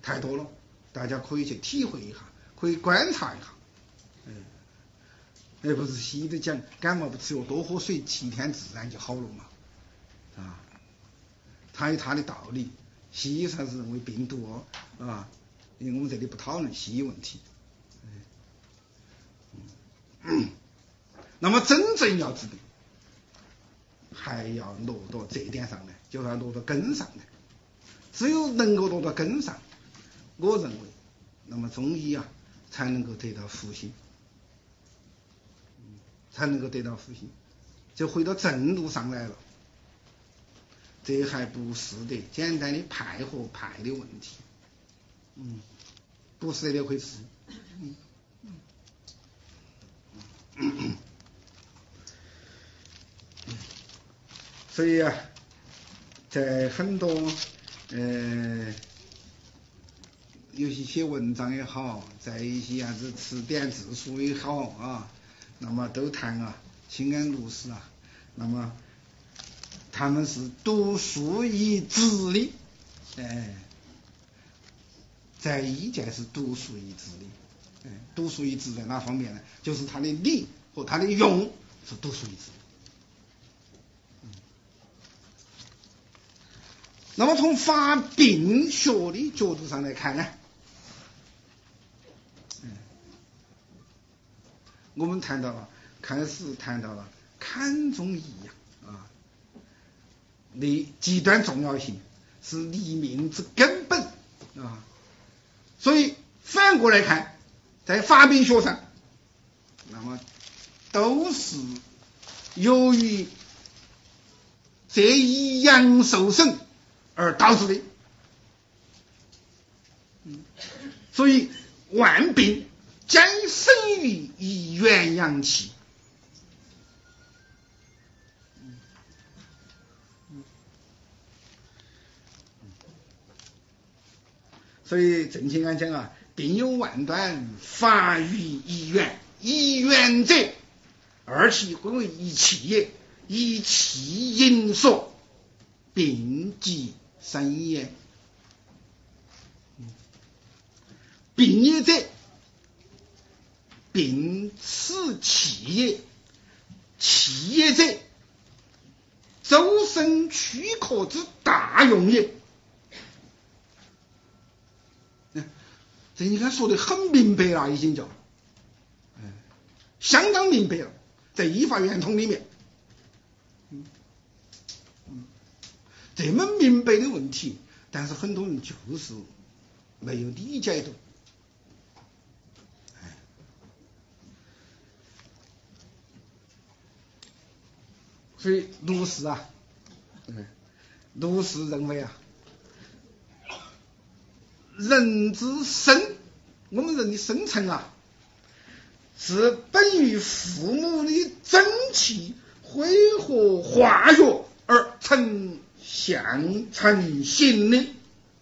太多了，大家可以去体会一下，可以观察一下。不是西医的讲，感冒不吃药，多喝水，7天自然就好了嘛。它有它的道理。西医才是认为病毒因为我们这里不讨论西医问题。那么真正要治病，还要落到这点上来，就要落到根上来。只有能够落到根上，我认为，那么中医才能够得到复兴，就回到正路上来了。这还不是的简单的派和派的问题，不是这回事。所以在很多有些写文章也好，在一些词典字书也好那么都谈清安卢氏那么他们是独树一帜的，在医界是独树一帜的。独树一帜在哪方面呢？就是他的理和他的用是独树一帜的。那么从发病学的角度上来看呢，我们开始谈到了看中医的极端重要性，是立命之根本所以反过来看，在发病学上，那么都是由于这一阳受损而导致的。所以万病皆生于一元阳气。所以郑清安讲病有万端，发于一元，一元者，二气归为一气也，一气引所，病即生也。病也者，病此气也，气也者，周身躯壳之大用也。这你看说的很明白了，已经就相当明白了，在医法圆通里面这么明白的问题，但是很多人就是没有理解到。所以卢氏认为人之生，我们人的生成是本于父母的真气恢和化育而成形的。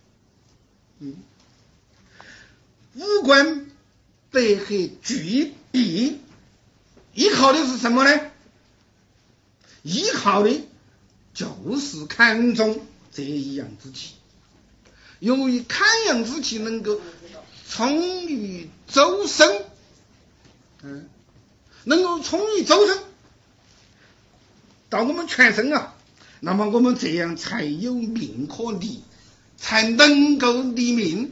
五官百合俱闭，依靠的是什么呢？依靠的就是看中这一阳之气。由于看阳之气能够充于周身，能够充于周身到我们全身那么我们这样才有命可立，才能够立命。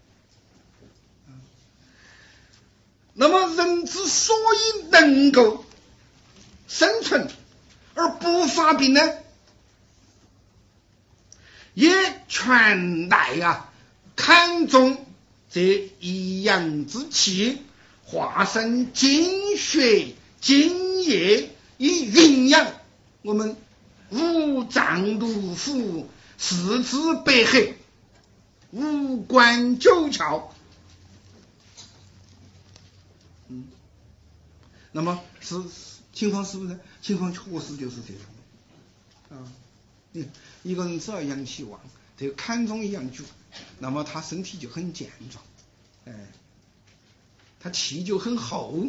那么人之所以能够生存而不发病呢，也全赖看中这一阳之气，化生精血精液，以营养我们五脏六腑、四肢百合、五官九窍。那么情况是不是？情况确实就是这样一个人只要阳气旺，这个看中一阳足，那么他身体就很健壮，他气就很厚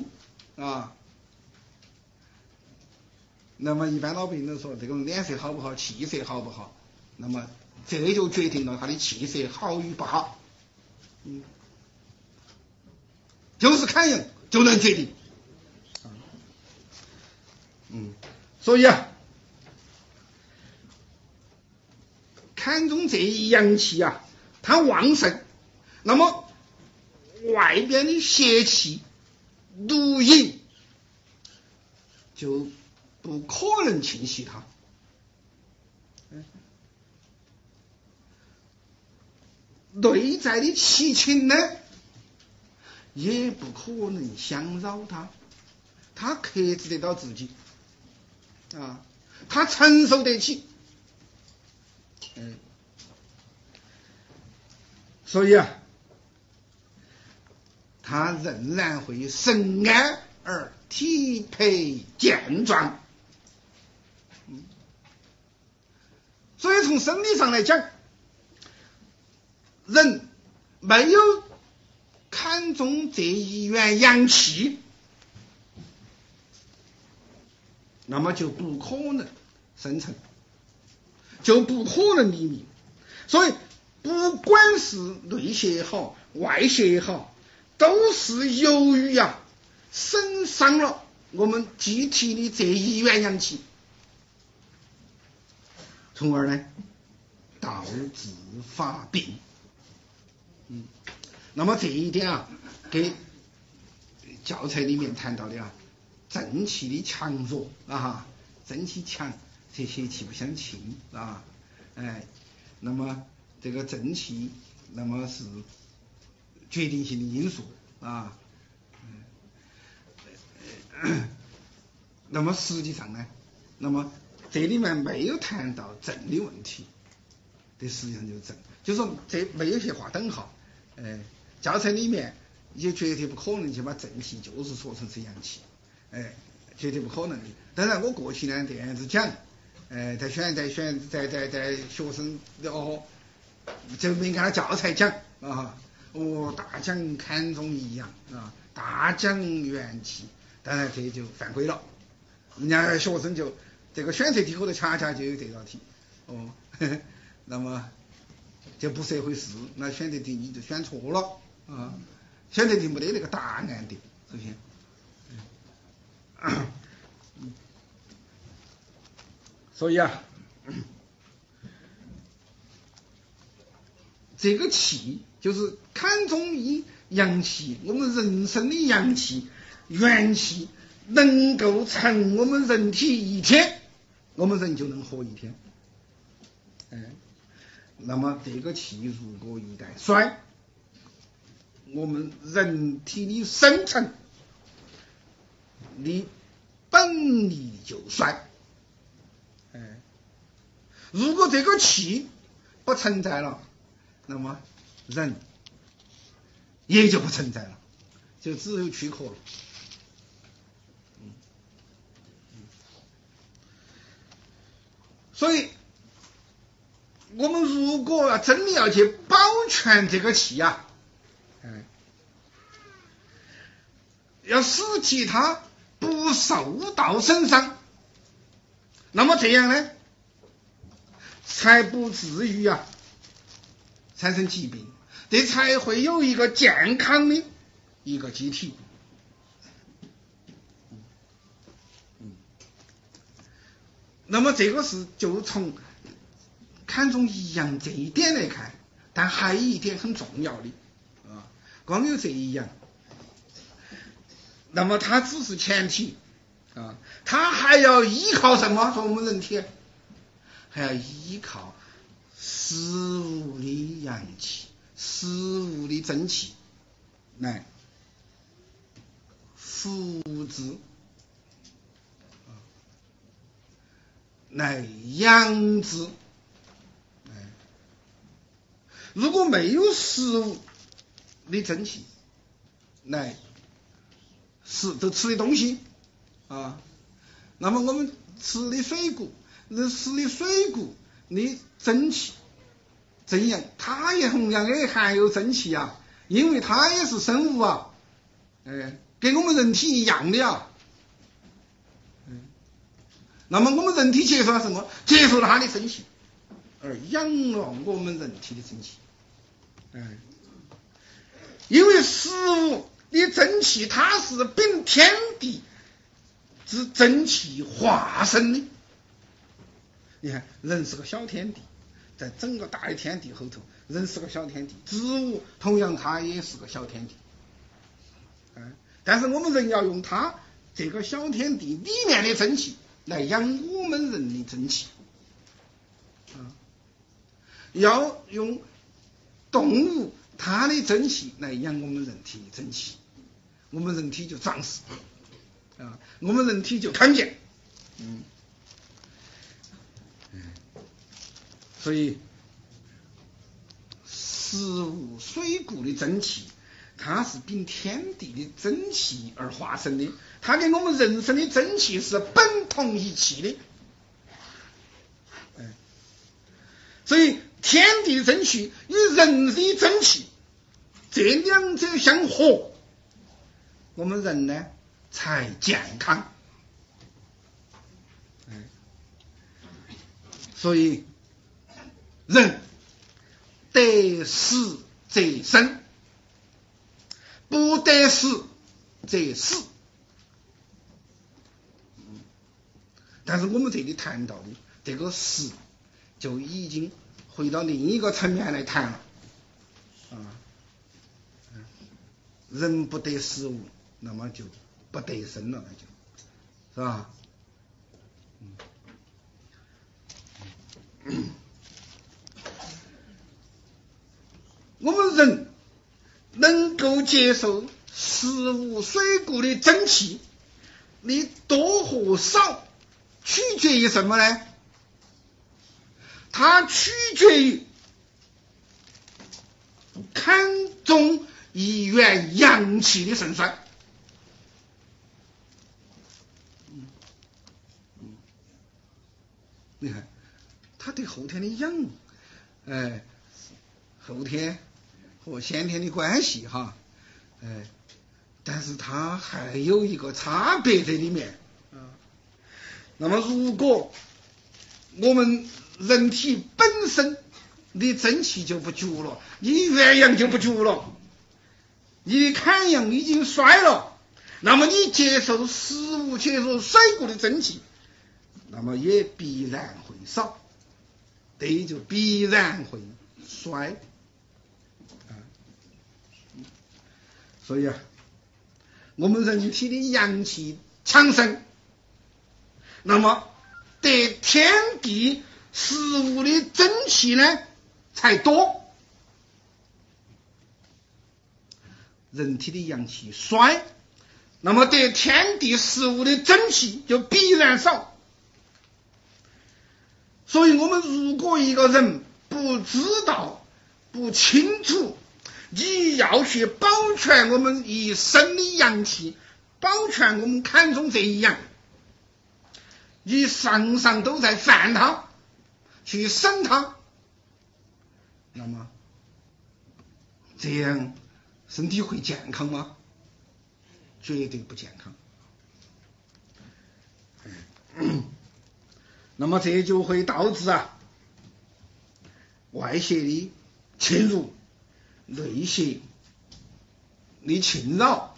那么一般老百姓都说这个人脸色好不好，气色好不好，那么这就决定了他的气色好与不好。 就是看人就能决定。所以啊，看中这一阳气啊，它旺盛，那么外边的邪气、毒瘾就不可能侵袭它。内在的七情呢，也不可能相扰它，它克制得到自己啊，它承受得起。所以啊，它仍然会神安而体魄健壮。所以从生理上来讲，人没有看中这一元阳气，那么就不可能生成，就不可能黎明。所以不管是内邪也好，外邪也好，都是由于损伤了我们机体的这一元阳气，从而呢导致发病。那么这一点给教材里面谈到的正气的强弱正气强，这邪气不相侵那么这个正气，那么是决定性的因素那么实际上呢，那么这里面没有谈到正的问题，这实际上就是正，就是说这没有去划等号。教材里面也绝对不可能去把正气就是说成是阳气，绝对不可能的。当然我过去呢这样子讲，在学生就没跟他教材讲大讲看中一阳大讲元气，当然这就犯规了。人家学生就这个选择题后头恰恰就有这道题那么就不是一回事，那选择题你就选错了选择题没得那个答案的，首先所以这个气就是看中一阳气，我们人生的阳气元气能够撑我们人体一天，我们人就能活一天。那么这个气如果一旦衰，我们人体的生成的本力就衰。如果这个气不存在了，那么人也就不存在了，就只有躯壳了。所以我们如果真的要去保全这个气要使其它不受到损伤，那么这样呢才不至于产生疾病，这才会有一个健康的一个机体。那么这个是就从看中一阳这一点来看，但还有一点很重要的光有这一阳，那么它只是前提它还要依靠什么？说我们人体还要依靠食物的阳气、食物的真气来扶植、来养殖。如果没有食物的真气来吃的东西那么我们吃的水果的真气真阳，它也同样也含有真气因为它也是生物跟我们人体一样的那么我们人体接受了什么？接受了它的真气，而养了我们人体的真气因为事物的真气它是秉天地之真气化身的。你看人是个小天地，在整个大的天地后头，人是个小天地，植物同样它也是个小天地。但是我们人要用它这个小天地里面的真气来养我们人的真气，要用动物它的真气来养我们人体的真气，我们人体就壮实我们人体就康健。所以食物水谷的真气它是秉天地的真气而化身的，它跟我们人身的真气是本同一气的。所以天地的真气与人的真气这两者相合，我们人呢才健康。所以人得食则生，不得食则死。但是我们这里谈到的这个食，就已经回到另一个层面来谈了人不得食物，那么就不得生了，那就是吧？我们人能够接受食物水谷的真气，你多或少取决于什么呢？它取决于坎中一元阳气的盛衰。你看它对后天的阳后天和先天的关系但是它还有一个差别在里面那么如果我们人体本身的真气就不足了，你元阳就不足了，你坎阳已经衰了，那么你接受食物接受水谷的真气，那么也必然会少，这就必然会衰所以我们人体的阳气强盛，那么得天地食物的真气呢才多。人体的阳气衰，那么得天地食物的真气就必然少。所以我们如果一个人不知道不清楚你要去保全我们一身的阳气，保全我们坎中这一阳，你常常都在犯它去生它，那么这样身体会健康吗？绝对不健康那么这就会导致外邪的侵入，内邪的侵扰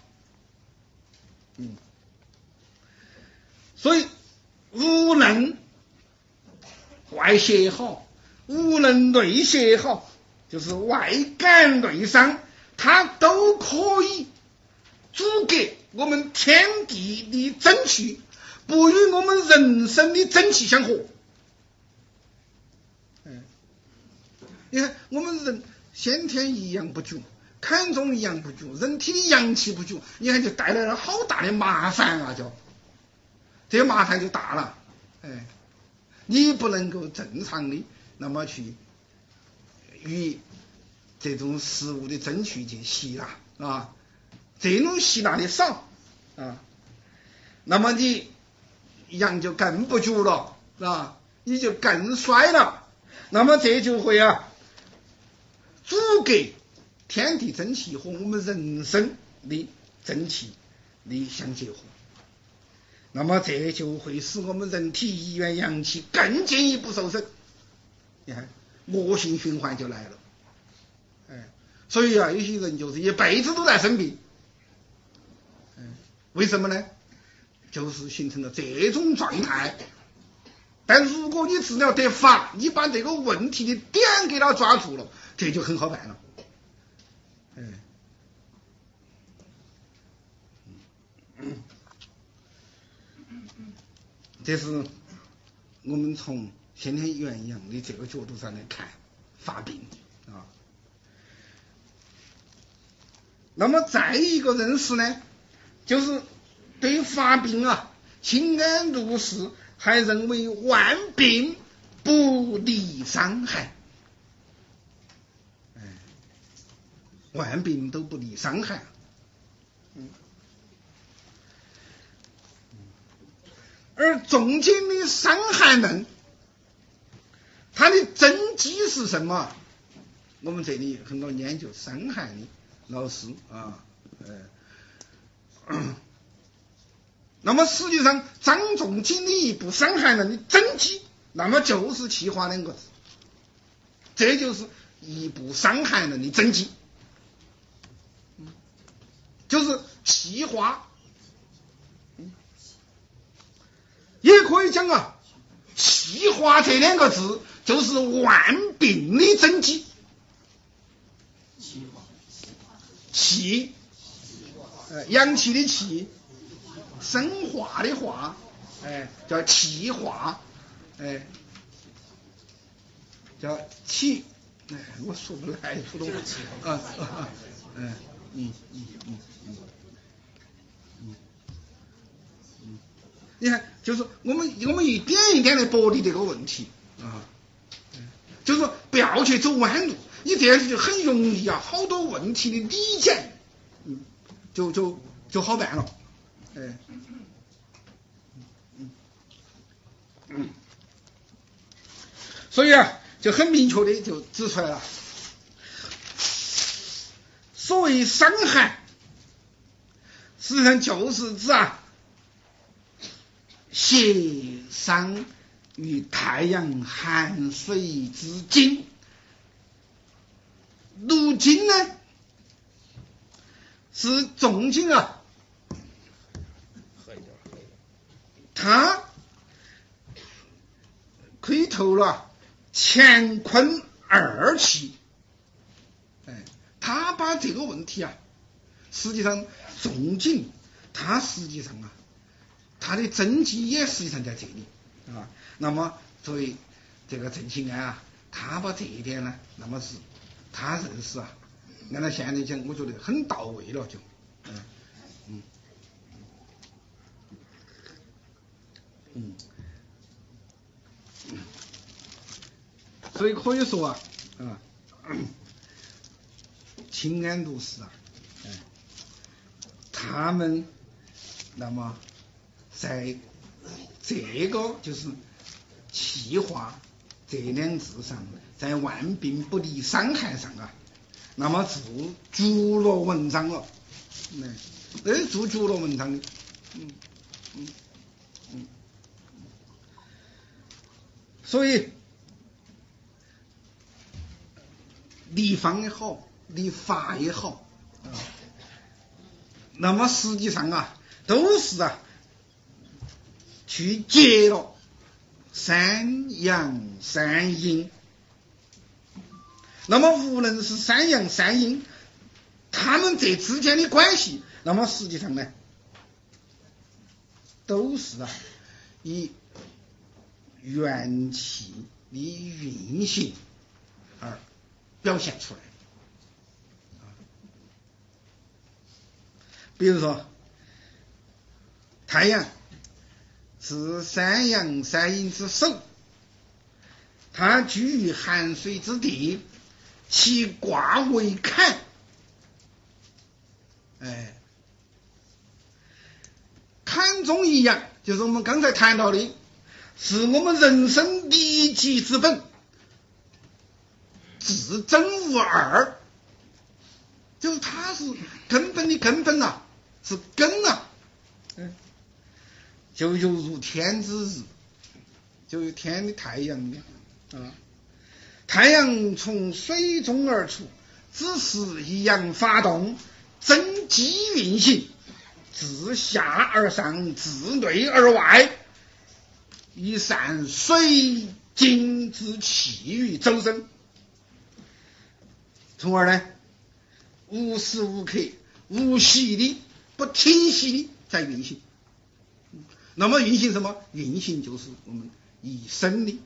所以无论外邪也好，无论内邪也好，就是外感内伤，它都可以阻隔我们天地的真气，不与我们人身的真气相合。你看我们人先天一阳不足，坎中一阳不足，人体的阳气不足，你看就带来了好大的麻烦就这个麻烦就大了你不能够正常的那么去与这种食物的真气去吸纳这种吸纳的少那么你阳就更不足了你就更衰了，那么这就会阻隔天地真气和我们人身的真气的相结合，那么这就会使我们人体一元阳气更进一步受损，你看恶性循环就来了所以啊，有些人就是一辈子都在生病。为什么呢？就是形成了这种状态。但如果你治疗得法，你把这个问题的点给他抓住了，这就很好办了。这是我们从先天元阳的这个角度上来看发病啊。那么再一个认识呢，就是对发病啊，清安入世还认为万病不离伤害，万病都不离伤害。而重经的《伤寒论》，它的真机是什么？我们这里很多研究伤寒的老师啊，那么实际上张仲景的一部《伤寒论》的真机，那么就是气化2个字，这就是一部《伤寒论》的真机，就是气化。也可以讲啊，气化这2个字就是万病的真机。气，阳气的气，生化的化，叫气化，叫气，我说不来普通话，你看，就是我们一点一点的剥离这个问题啊，就是说不要去走弯路，你这样子就很容易啊，好多问题的理解，就好办了，所以啊，就很明确的就指出来了，所谓伤寒，实际上就是指邪伤于太阳寒水之精。入经呢，是重经啊，它可以透了乾坤2气，他把这个问题啊，实际上重经它实际上啊，它的真机也实际上在这里啊。那么作为这个郑清安啊，他把这一点呢，那么是他认识啊，按照现在讲，我觉得很到位了，就所以可以说啊，清安入世啊，他们那么在这个就是气化这2字上，在万病不离伤害上啊，那么著了文章了，那是著了文章的，所以立方也好，立法也好，那么实际上啊，都是去结了3阳3阴。那么无论是3阳3阴，他们这之间的关系，那么实际上呢，都是以元气的运行而表现出来。比如说太阳是3阳3阴之首，它居于寒水之地，其卦为坎，坎中一阳，就是我们刚才谈到的，是我们人生利己之本，至真无二，就是它是根本的根本啊，是根啊，就犹如天之日，就有天的太阳一样啊。太阳从水中而出， 只是一阳发动，真机运行，自下而上，自内而外，以散水精之气于周身，从而呢无时无刻无息的不停息的在运行。那么运行什么？运行就是我们一生的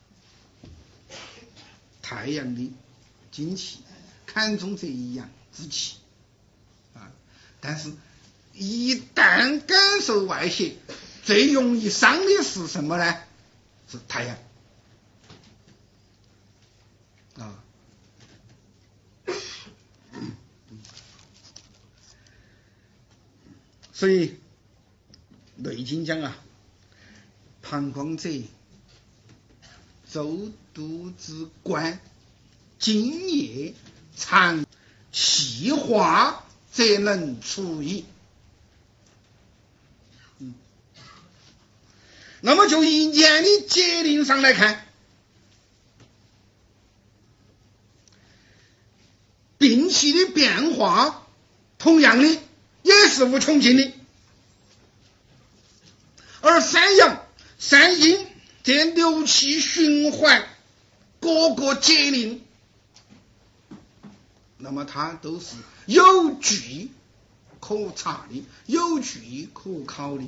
太阳的精气，看重这一阳之气啊。但是一旦感受外邪，最容易伤的是什么呢？是太阳啊。所以内经讲啊，膀胱者，周督之官，津液藏气化则能除矣。那么就一年的节令上来看，病气的变化同样的也是无穷尽的，而三阳三阴这六气循环各个节令，那么它都是有据可查的，有据可考的。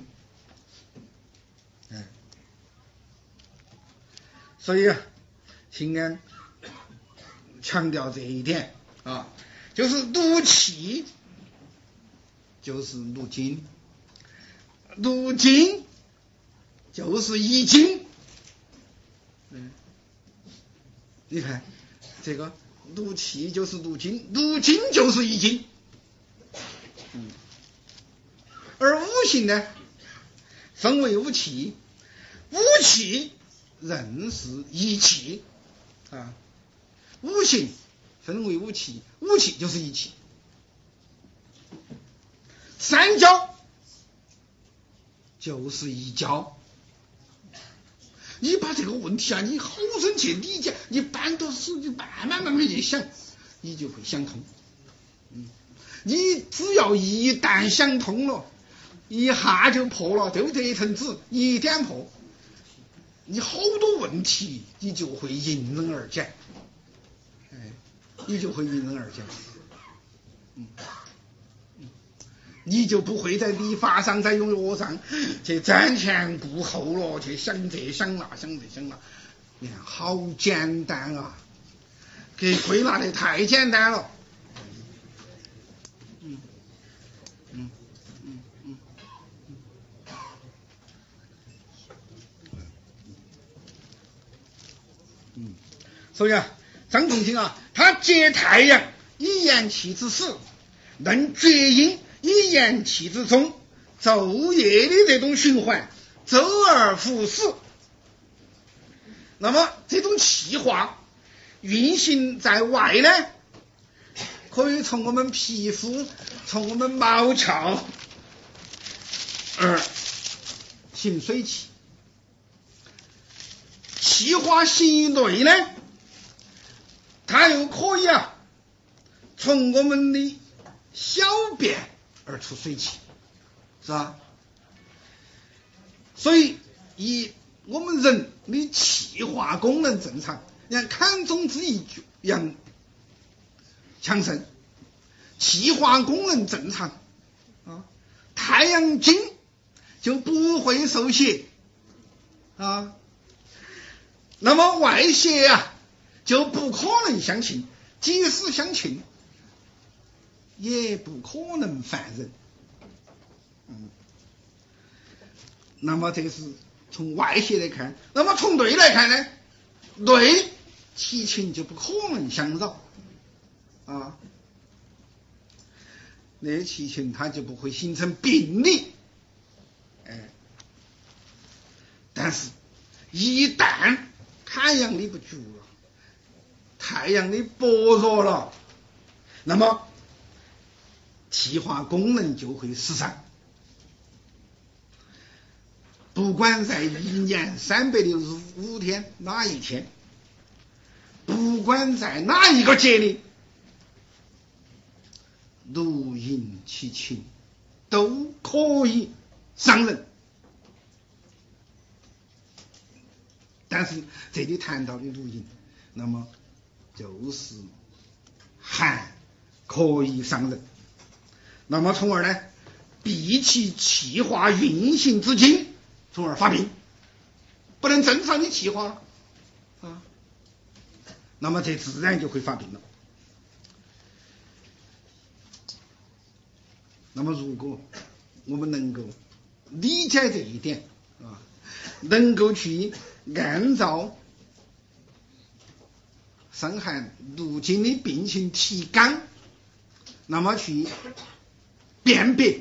所以请安强调这一点啊，就是入气就是入经，入经就是移经。你看这个入气就是入经，入经就是移经。而五行呢，分为五气，五气仍是一气啊。五行分为五气，五气就是一气。三焦就是一焦。你把这个问题啊，你好生去理解，你搬到手，你慢慢去想，你就会想通。你只要一旦想通了，一下就破了，对不对？一层纸一点破，你好多问题你就会迎刃而解，你就会迎刃而解。你就不会在理发上，在用药上去瞻前顾后了，去想这想那，想这想那。你看好简单啊，给归纳的太简单了。所以啊，张仲景啊，他解太阳以言气之始，能厥阴以言气之终，昼夜的这种循环，周而复始。那么这种气化运行在外呢，可以从我们皮肤，从我们毛窍而行水气。气化行内呢，它又可以啊，从我们的小便而出水气，是吧？所以我们人的气化功能正常，你看坎中之一阳强盛，气化功能正常啊，太阳经就不会受邪啊。那么外邪啊就不可能相侵，即使相侵也不可能犯人。那么这是从外邪来看，那么从内来看呢，内气情就不可能相扰啊，那气情它就不会形成病理。但是一旦太阳力不足了，太阳的薄弱了，那么气化功能就会失常。不管在一年365天哪一天，不管在哪一个节令， 如饮其情，都可以伤人。但是这里谈到的如饮，那么就是寒可以伤人，那么从而呢闭其气化运行之精，从而发病，不能正常的气化了啊，那么这自然就会发病了。那么如果我们能够理解这一点啊，能够去按照伤寒入经的病情提纲，那么去辨别，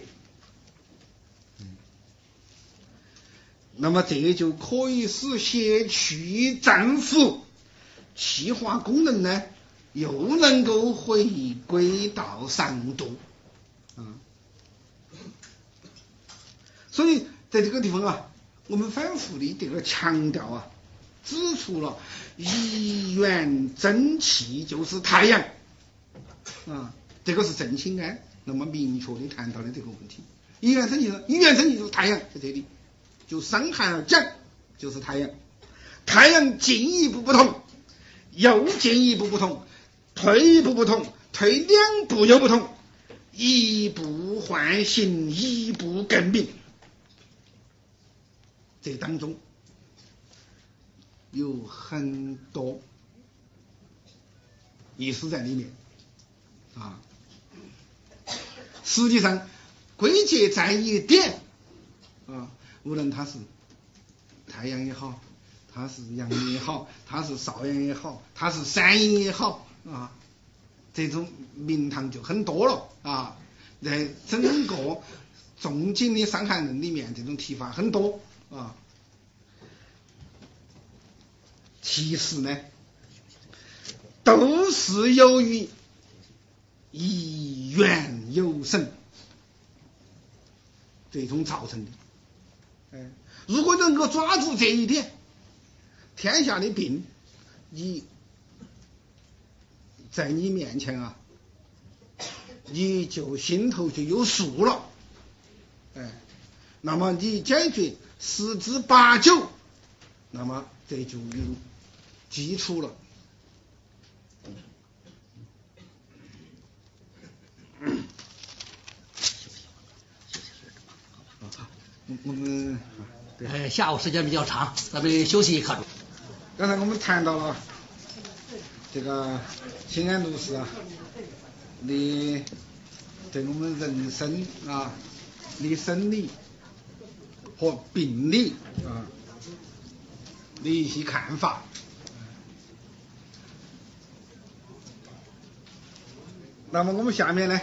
那么这就可以使邪气战服，气化功能呢又能够回归到上度啊。所以在这个地方啊，我们反复的这个强调啊，指出了一元真气就是太阳啊，这个是郑清安那么明确的谈到的这个问题。一元真气就是太阳，在这里就伤寒而讲就是太阳，太阳进一步不同，又进一步不同，退一步不同，退两步又不同，一步换形，一步更明，这当中有很多意思在里面啊。实际上归结在一点啊，无论它是太阳也好，它是阳明也好，它是少阳也好，它是三阴也好啊，这种名堂就很多了啊。在整个重经的伤寒论里面，这种提法很多啊。其实呢，都是由于一元有神最终造成的。如果能够抓住这一点，天下的病你在你面前啊，你就心头就有数了，那么你解决十之八九，那么这就有基础了。我们下午时间比较长，咱们休息一刻钟。 刚才我们谈到了这个清安律师啊，你对我们人生啊的生理和病理啊的一些看法。那么我们下面呢，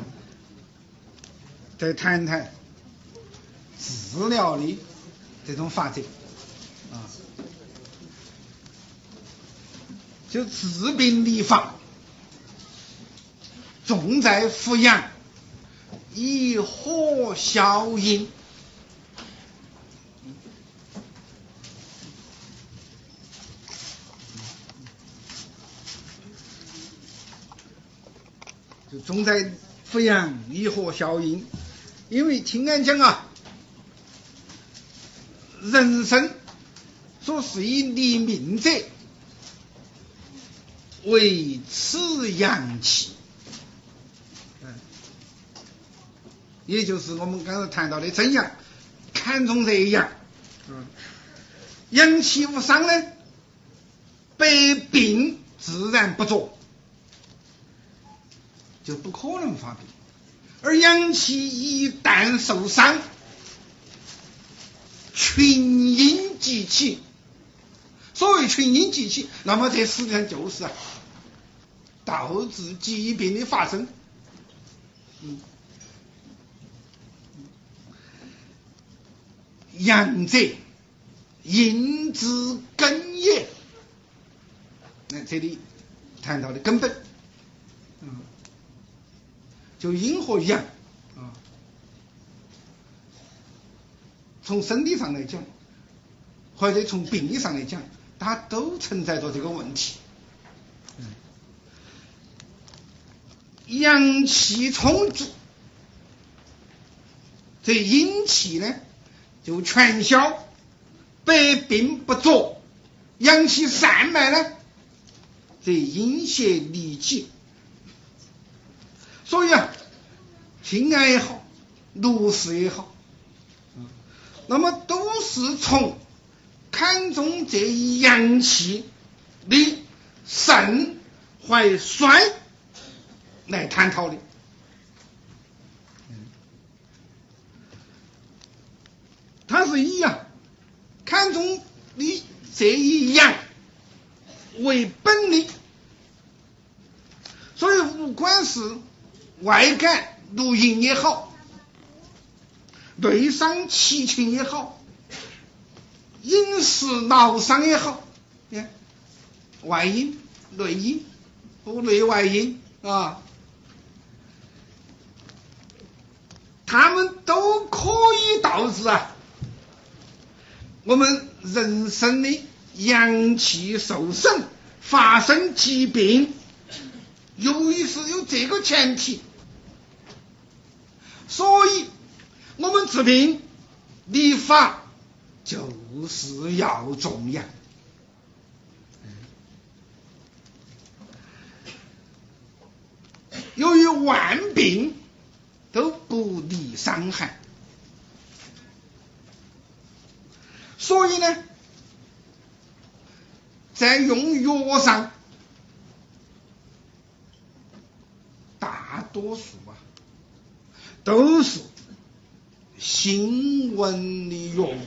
再谈谈治疗的这种法则啊，就治病理法重在扶阳，以火消阴。就重在扶阳，以火消阴。因为清安讲啊，人生所是以立命者为此阳气，也就是我们刚才谈到的真阳，看重这一阳，阳气无伤呢，百病自然不作，就不可能发病。而阳气一旦受伤，群阴集起。所谓群阴集起，那么这实际上就是导致疾病的发生。阳者，阴之根也。那这里谈到的根本，就阴和阳啊，从生理上来讲，或者从病理上来讲，它都存在着这个问题。 阳气充足，这阴气呢就全消，百病不作；阳气散漫呢，这阴邪离解。所以清安也好，卢氏也好，那么都是从看重这一阳气的盛坏衰来探讨的。它是以看重的这一阳为本的，所以不管是外感如阴也好，内伤气情也好，阴湿劳伤也好，外阴内阴不内外阴它们都可以导致我们人生的阳气受损，发生疾病。由于是有这个前提，所以我们治病理法就是要重阳。由于万病都不离伤寒，所以呢，在用药上，大多数都是辛温的药物，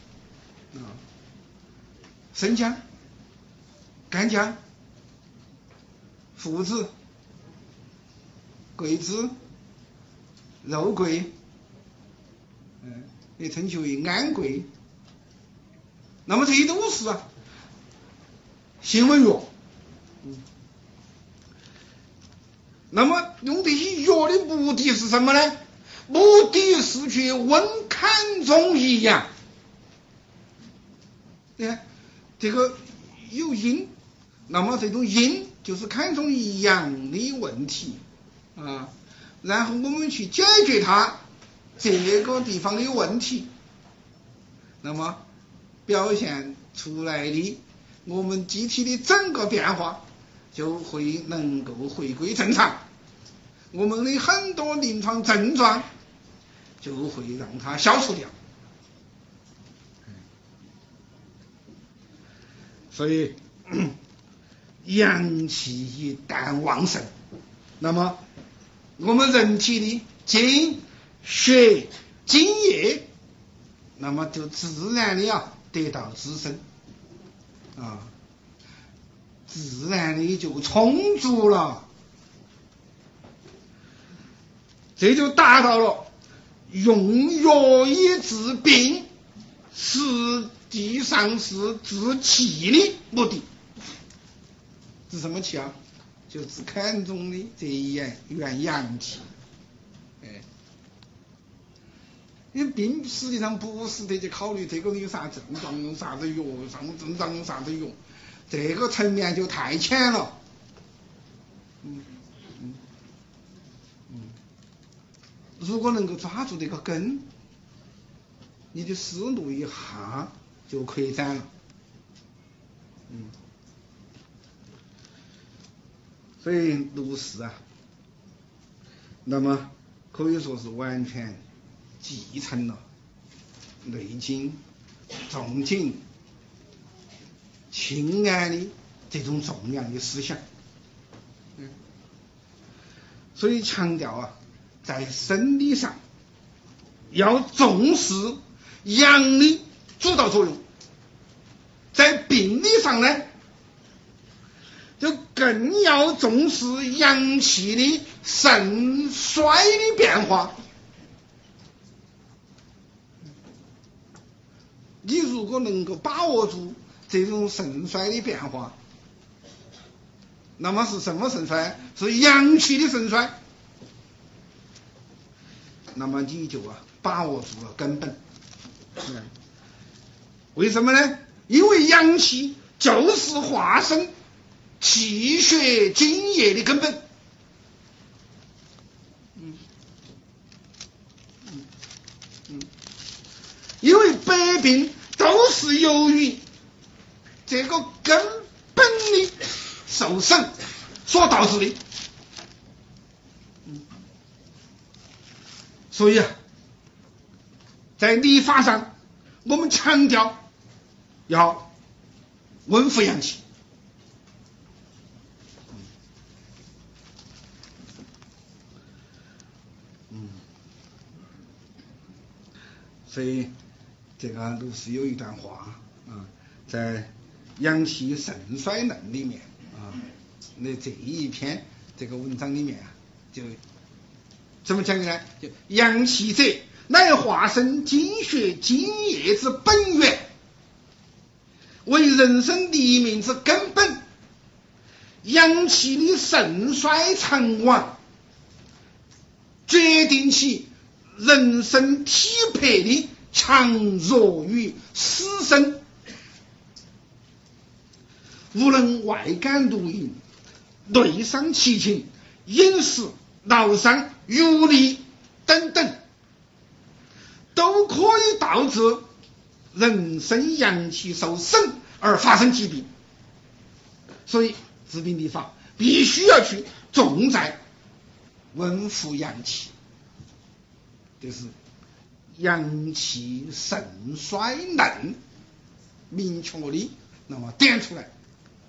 生姜、干姜、附子、桂枝、肉桂，也称其为安桂。那么这些都是辛温药。那么用这些药的目的是什么呢？目的是去温肝中一阳。你看这个有阴，那么这种阴就是肝中一阳的问题然后我们去解决它这个地方的问题，那么表现出来的我们机体的整个变化就会能够回归正常，我们的很多临床症状就会让它消除掉。所以阳气一旦旺盛，那么我们人体的精血津液，那么就自然的得到滋生自然的就充足了，这就达到了用药以治病，实际上是治气的目的。治什么气就治肝中的这一元阳气。因为病实际上不是得去考虑这个有啥症状用啥子药，什么症状用啥子药，这个层面就太浅了。如果能够抓住这个根，你的思路一下就扩展了。所以卢氏那么可以说是完全继承了内经、重景、清安的这种重阳的思想。所以强调在生理上要重视阳的主导作用，在病理上呢，就更要重视阳气的盛衰的变化。你如果能够把握住这种盛衰的变化，那么是什么盛衰？是阳气的盛衰。那么你就把握住了根本。为什么呢？因为阳气就是化生气血津液的根本。 因为百病都是由于这个根本的受损所导致的。所以在礼法上我们强调要温服阳气。所以这个鲁迅有一段话在《阳气盛衰论》里面那这一篇这个文章里面就怎么讲呢？就阳气者，乃化生精血精液之本源，为人生立命之根本。阳气的盛衰长亡，决定其人生体魄的强弱与死生。无论外感毒瘾、内伤其情、饮食、劳伤、欲力等等，都可以导致人生阳气受损而发生疾病。所以治病理法必须要去重在温服阳气，就是阳气盛衰论明确的那么点出来。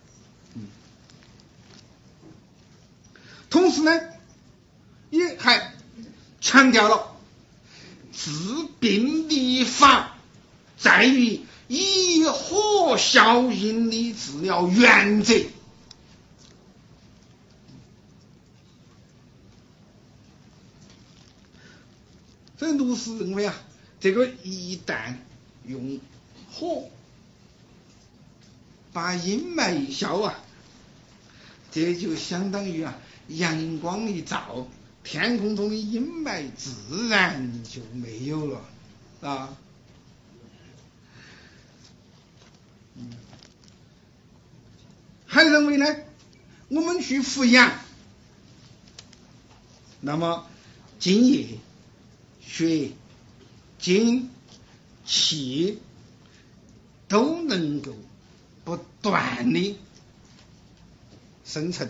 同时呢，也还强调了治病理法在于以火效应的治疗原则。所以鲁迅认为这个一旦用火把阴霾一消这就相当于阳光一照，天空中的阴霾自然就没有了还认为呢，我们去扶阳，那么津液、血、精、气都能够不断的生成，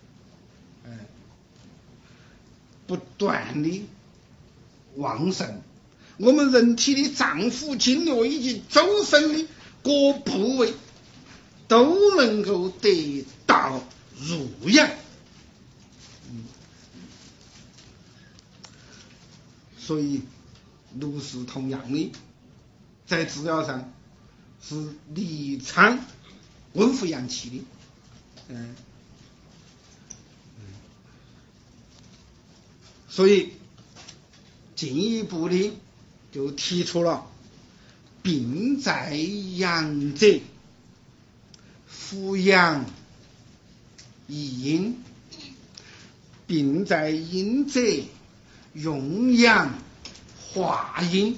不断的旺盛，我们人体的脏腑、经络以及周身的各部位都能够得到濡养。所以鲁迅同样的在治疗上是力倡温服阳气的。所以进一步的就提出了病在阳者扶阳益阴，病在阴者用阳化阴。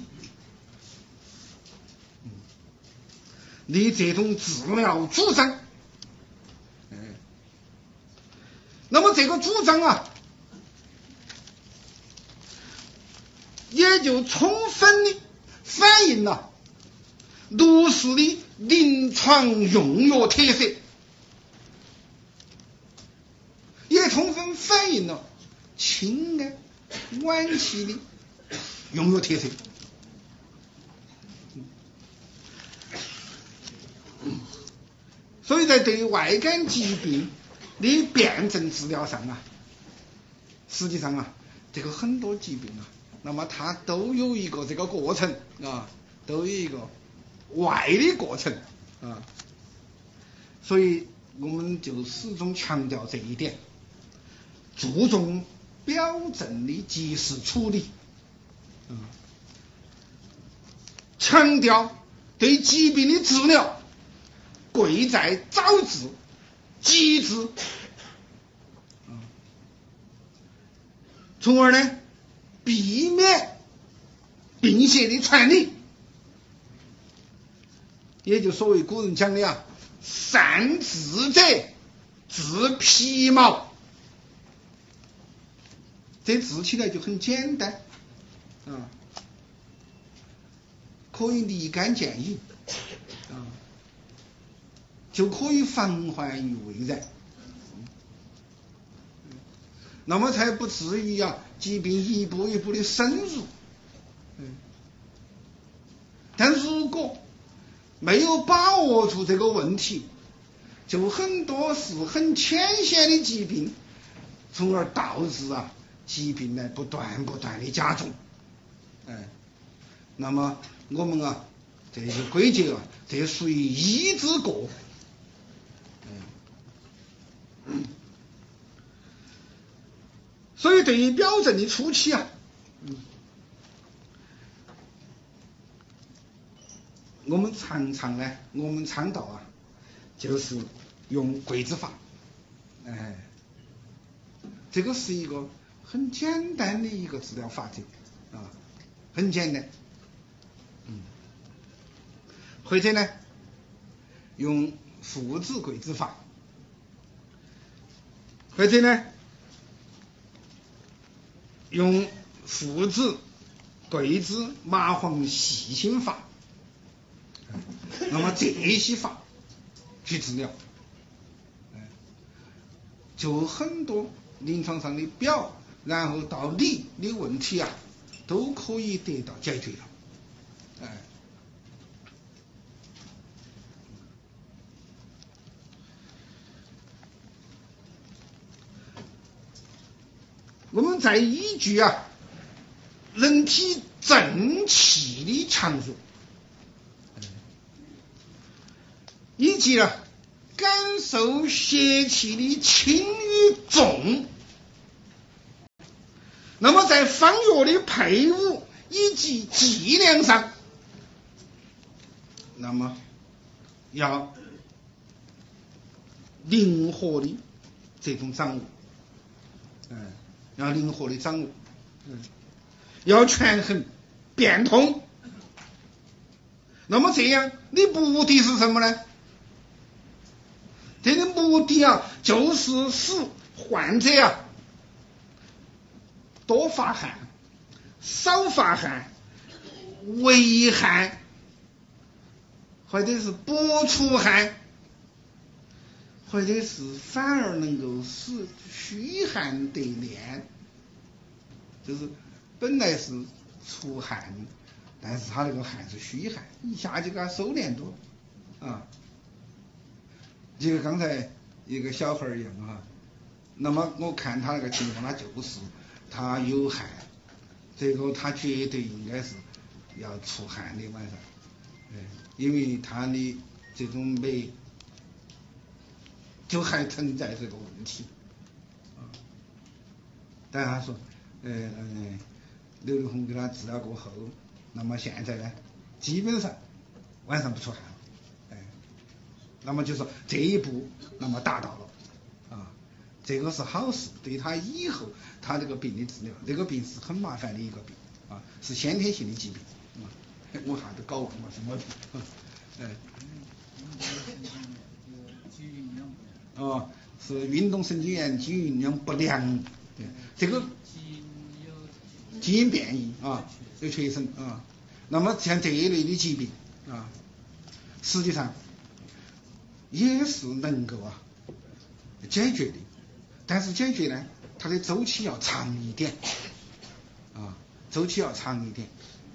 你这种治疗主张，那么这个主张也就充分的反映了鲁迅的临床用药特色，也充分反映了清安晚期的用药特色。所以在对外感疾病的辨证治疗上实际上这个很多疾病那么它都有一个这个过程都有一个外的过程所以我们就始终强调这一点，注重表证的及时处理，强调对疾病的治疗贵在早治急治，从而呢避免病邪的传递，也就所谓古人讲的善治者治皮毛。 这治起来就很简单啊，可以立竿见影啊，就可以防患于未然，那么才不至于疾病一步一步的深入。但如果没有把握住这个问题，就很多是很浅显的疾病，从而导致疾病呢不断的加重。那么我们这就归结这属于医之过。所以对于表症的初期我们倡导就是用桂枝法。这个是一个很简单的一个治疗法则很简单。或者呢用附子桂枝法，或者呢用附子桂枝麻黄细辛法，那么这些法去治疗，就很多临床上的表然后到里的问题都可以得到解决了。我们再依据人体正气的强弱，以及感受邪气的轻与重，那么在方药的配伍以及剂量上，那么要灵活的这种掌握，要灵活的掌握，要权衡变通。那么这样的目的是什么呢？这个目的就是使患者多发汗、少发汗、为汗，或者是不出汗，或者是反而能够使虚汗得练，就是本来是出汗，但是他那个汗是虚汗，一下就给他收敛住了就跟刚才一个小孩一样那么我看他那个情况，他就是他有汗，这个他绝对应该是要出汗的晚上，因为他的这种酶就还存在这个问题但他说刘立红给他治疗过后，那么现在呢基本上晚上不出汗那么就说这一步那么达到了这个是好事，对他以后他这个病的治疗，这个病是很麻烦的一个病是先天性的疾病我还都搞忘了什么病是运动神经元基因营养不良，这个基因变异有缺损那么像这一类的疾病实际上也是能够解决的，但是解决呢它的周期要长一点周期要长一点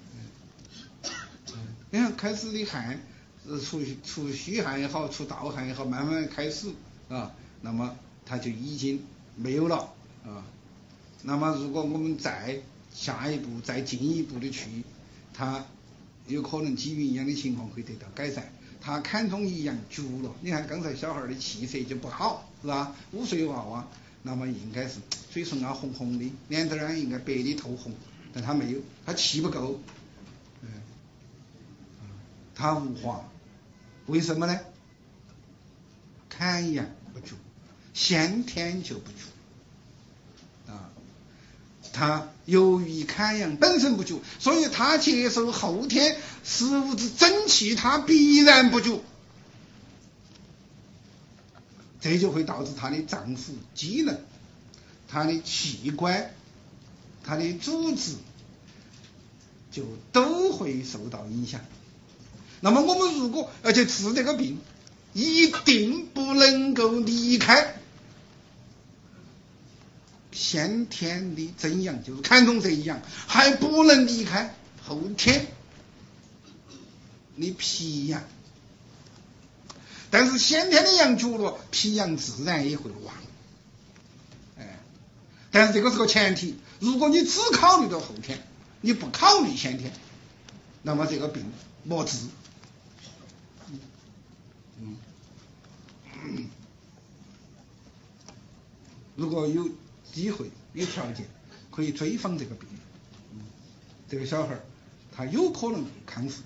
你看开始的汗出虚汗也好，出盗汗也好，慢慢开始那么它就已经没有了那么如果我们再下一步再进一步的去，它有可能基于营养的情况会得到改善，他看中一样足了，你看刚才小孩的气色就不好是吧，5岁娃娃那么应该是嘴唇红红的，脸蛋应该白里透红，但他没有，他气不够他无化，为什么呢？肝阳不足，先天就不足他由于肝阳本身不足，所以他接受后天食物之真气，他必然不足，这就会导致他的脏腑机能、他的器官它的组织就都会受到影响。那么我们如果要去治这个病，一定不能够离开先天的真阳，就是看中这一阳，还不能离开后天的脾阳。但是先天的阳久了，脾阳自然也会旺。但是这个是个前提，如果你只考虑到后天，你不考虑先天，那么这个病莫治。如果有机会有条件，可以追访这个病人，这个小孩他有可能康复。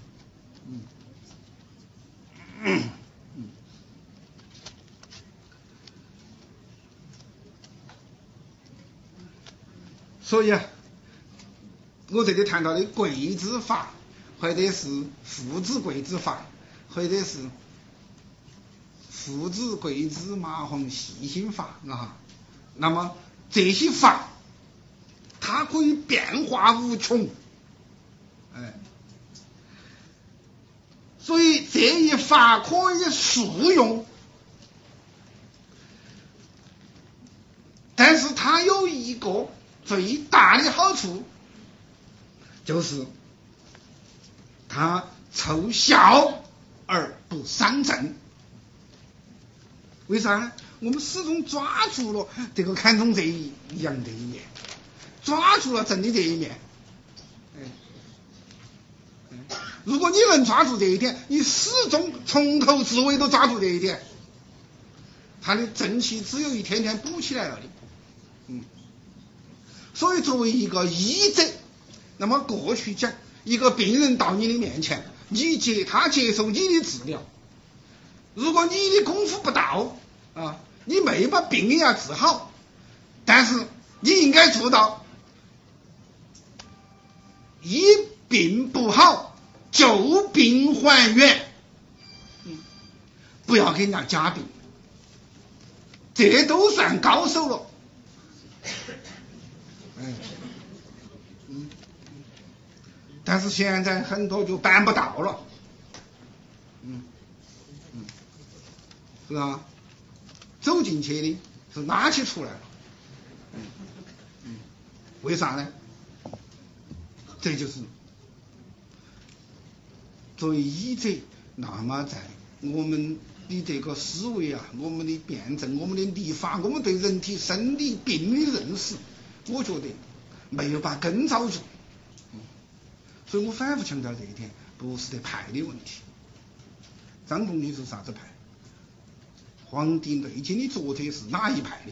所以我这里谈到的桂枝法，或者是附子桂枝法，或者是附子桂枝麻黄细辛法啊，那么这些法它可以变化无穷，所以这一法可以速用，但是它有一个最大的好处，就是它凑效而不伤正。为啥呢？我们始终抓住了这个看中这一样这一面，抓住了正的这一面。如果你能抓住这一点，你始终从头至尾都抓住这一点，它的正气只有一天天补起来了的。所以作为一个医者，那么过去讲，一个病人到你的面前，他接受你的治疗，如果你的功夫不到啊，你没把病给人家治好，但是你应该做到一病不好旧病还原，不要给人家加病，这都算高手了。但是现在很多就办不到了，是吧？走进去的是拿起出来了，为啥呢？这就是作为医者，那么在我们的这个思维啊，我们的辩证，我们的理法，我们对人体生理病的认识，我觉得没有把根找住。所以我反复强调这一点，不是得派的问题。张仲景是啥子派？《黄帝内经》的作者是哪一派的？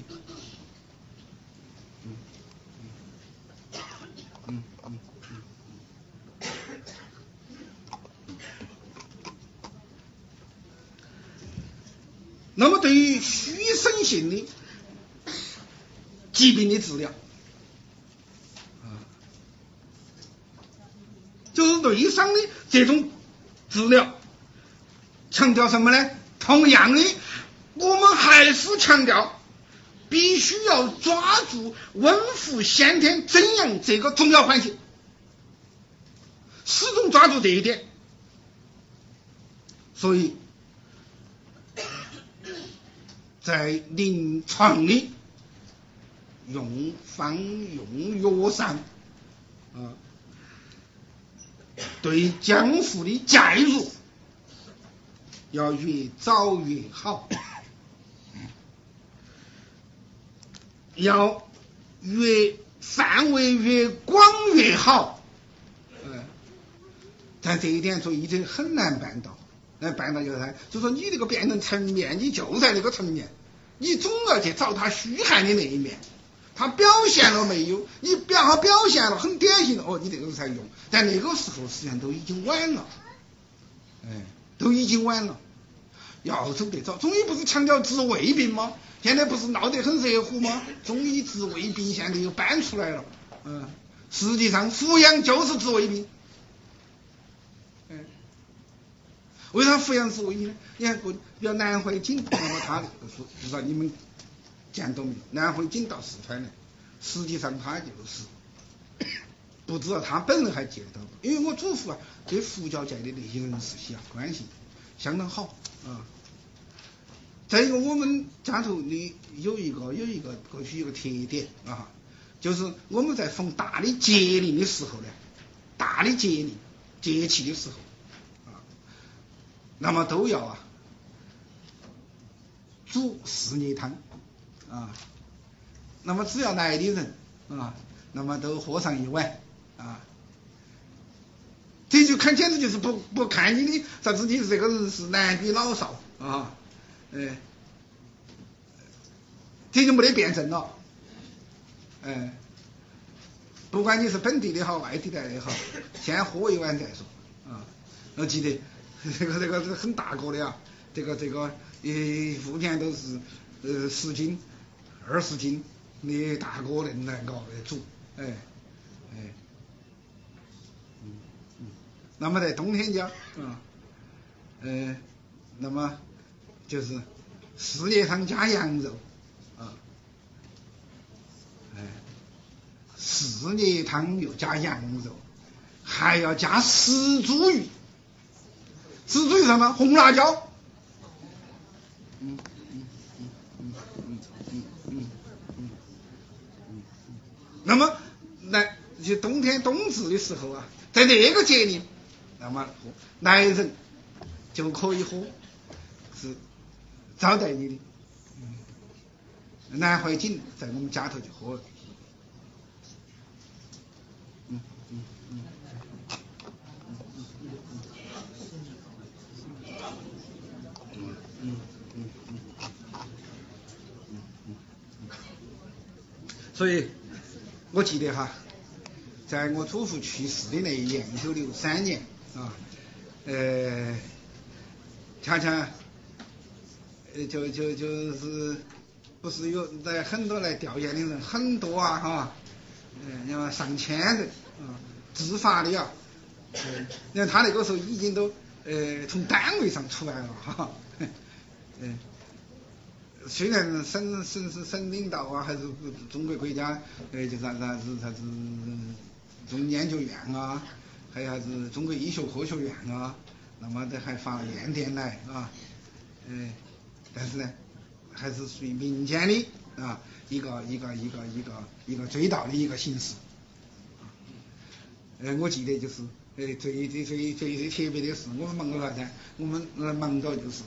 那么对于虚生性的疾病的治疗，就是内伤的这种治疗，强调什么呢？同样的，我们还是强调必须要抓住温服先天真阳这个重要环节，始终抓住这一点。所以在临床里用方用药上对江湖的介入要越早越好，要越范围越广越好。但这一点做医者很难办到，就是说你这个辩证层面，你就在这个层面，你总要去找他虚寒的那一面，他表现了没有？他表现了很典型的，你这个才用。但那个时候实际上都已经晚了，都已经晚了。要走得早，中医不是强调治胃病吗？现在不是闹得很热乎吗？中医治胃病现在又搬出来了，实际上扶阳就是治胃病。为啥扶阳治胃病呢？你看比如南怀瑾，那么他说不知道你们见到没有？南怀瑾到四川来，实际上他就是不知道他本人还记得到，因为我祖父啊对佛教界的那些人士关系相当好啊。再一个，我们家头的有一个过去有个特点啊，就是我们在逢大的节令的时候呢，大的节气的时候啊，那么都要煮4叶汤啊，那么只要来的人啊，那么都喝上1碗啊，这就看简直就是不看你的啥子，你这个人是男女老少啊，这就没得辩证了，不管你是本地的好，外地来的好，先喝1碗再说啊。我记得这个很大个的啊，这个福建都是10斤、20斤的大个人来搞来煮，那么在冬天家那么就是4叶汤加羊肉啊，4叶汤又加羊肉，还要加死猪鱼，死猪鱼什么？红辣椒。那么来就冬至的时候啊，在那个节里，那么来人就可以喝，是招待你的。南怀瑾在我们家头就喝了。所以我记得在我祖父去世的那一年，1963年啊，恰恰就是不是有来很多来调研的人很多你看上千人啊，自发的你看他那个时候已经都从单位上出来了虽然省领导啊，还是中国国家就是啥子中研究院啊，还有啥子中国医学科学院啊，那么这还发了唁电来但是呢，还是属于民间的一个追悼的一个形式。我记得就是最特别的是，我们忙着啥子？我们忙着就是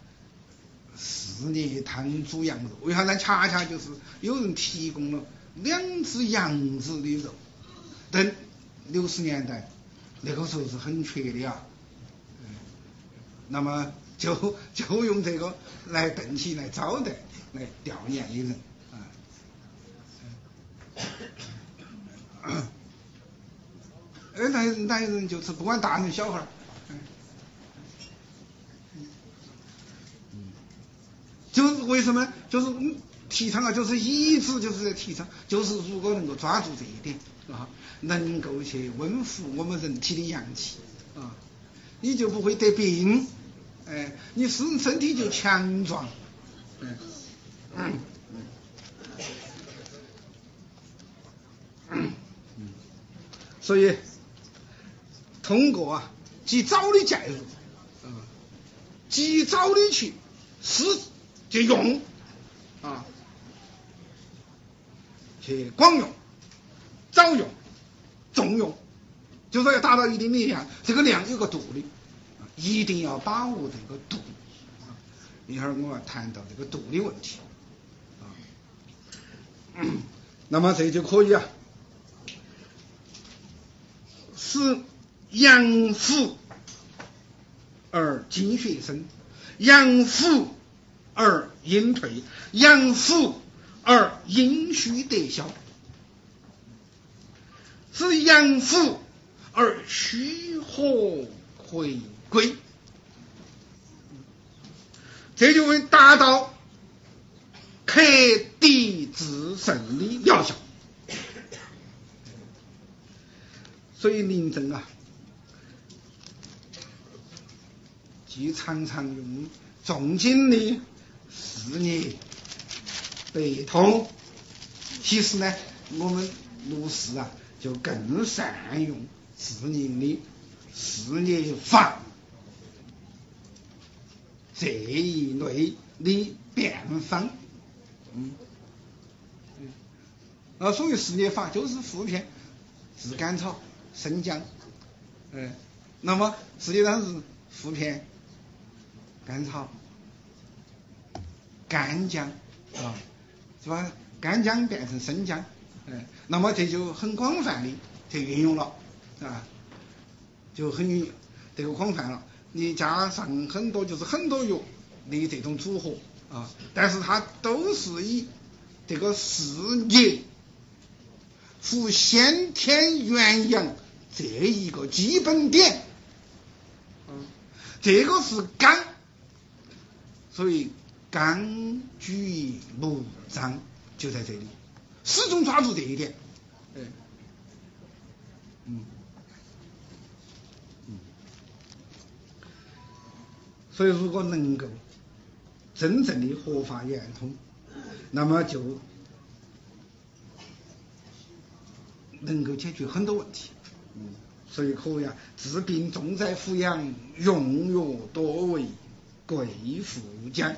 4叶汤煮羊肉，为啥呢？恰恰就是有人提供了2只羊子的肉，但60年代那个时候是很缺的那么就用这个来炖起来招待来悼念的人那人就是不管大人小孩就是为什么呢？就是提倡就是一直就是在提倡，就是如果能够抓住这一点能够去温抚我们人体的阳气你就不会得病，你身体就强壮，所以通过及早的介入及早的去去用去广用、早用、重用，就说要达到一定的量，这个量有个度的，一定要把握这个度。一会儿我要谈到这个度的问题那么这就可以使阳伏而精血生，阳伏而阴退，阳伏而阴虚得消，使阳伏而虚火回归，这就会达到克敌制胜的疗效。所以临阵即常常用重金的4叶、北通。其实呢，我们陆氏就更善用自己的事业法这一类的变方。所谓事业法就是扶偏、治甘草、生姜。那么实际上是扶偏、甘草、干姜是吧？干姜变成生姜，那么这就很广泛的去运用了就很这个广泛了。你加上很多药的这种组合但是它都是以这个事业和先天元阳这一个基本点，这个是肝，所以肝举木张就在这里，始终抓住这一点。所以如果能够真正的合法圆通，那么就能够解决很多问题。所以可谓治病重在扶阳，用药多为贵妇姜。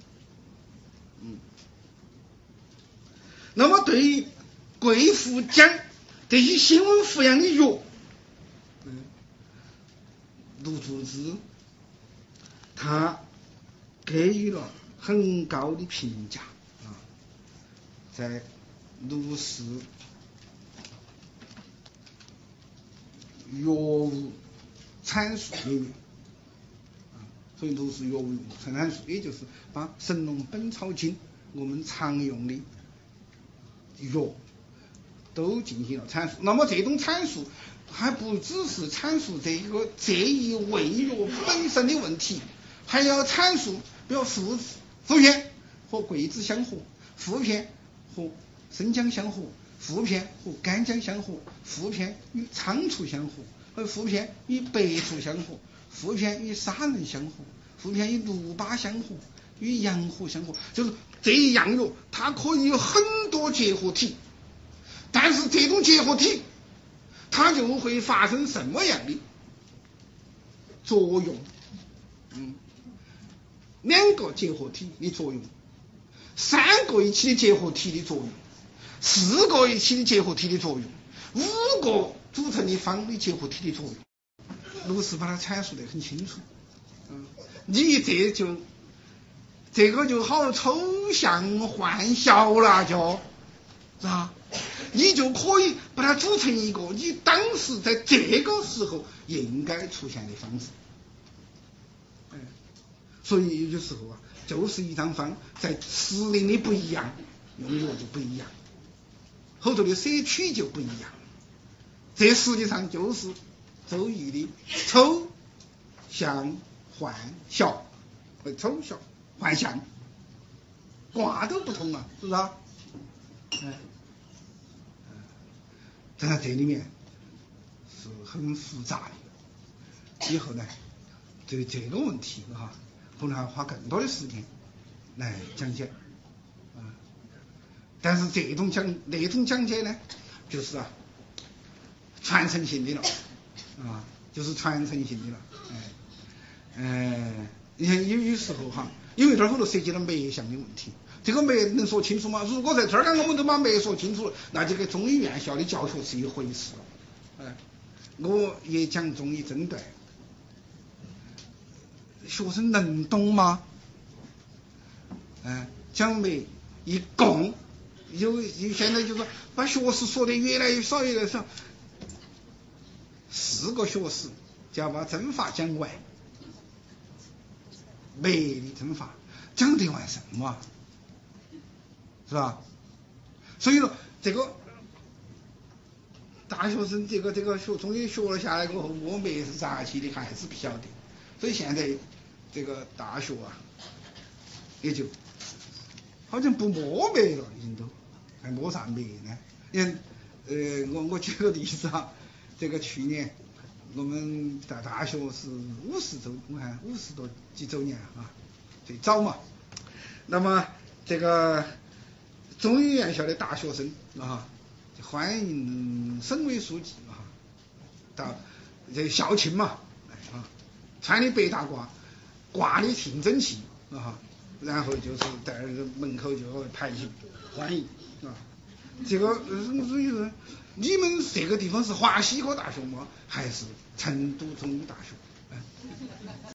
那么对于贵妇姜这些辛温扶阳的药，卢竹枝他给予了很高的评价在卢氏药物阐述里面所以卢氏药物阐述也就是把《神农本草经》我们常用的药都进行了阐述。那么这种阐述还不只是阐述这一味药本身的问题，还要阐述比如附片和桂枝相合，附片和生姜相合，附片和干姜相合，附片与苍术相合，附片与白术相合，附片与砂仁相合，附片与芦巴相合，与洋河相合。就是这一样药它可以有很多结合体，但是这种结合体它就会发生什么样的作用？2个结合体的作用，3个一起的结合体的作用，4个一起的结合体的作用，5个组成的方的结合体的作用，卢氏把它阐述得很清楚。你这个就好抽象幻晓了，是吧？你就可以把它组成一个你当时在这个时候应该出现的方式。所以有时候就是一张方在时令的不一样，用药就不一样，后头的摄取就不一样。这实际上就是周易的抽象幻晓，抽象幻象卦都不同是不是在这里面是很复杂的。以后呢，对这个问题可能还要花更多的时间来讲解但是那种讲解呢，就是传承性的了就是传承性的了。你看有时候因为这儿后头涉及到脉象的问题，这个脉能说清楚吗？如果在这儿我们都把脉说清楚了，那这个中医院校的教学是一回事我也讲中医诊断，学生能懂吗？讲脉一共现在就是把学士说的越来越少4个学士就要把针法讲完，脉的针法讲得完什么是吧？所以说这个大学生这个学中医学了下来过后，摸脉是咋起的还是不晓得。所以现在这个大学也就好像不摸脉了，已经都还摸啥脉呢？你看我举个例子这个去年我们在大学是50周，我看50多几周年最早嘛。那么这个中医院校的大学生欢迎省委书记啊，到这校庆嘛，穿的白大褂，挂的听诊器啊，然后就是在门口就排起欢迎啊。这个你们这个地方是华西科大学吗？还是成都中医大学？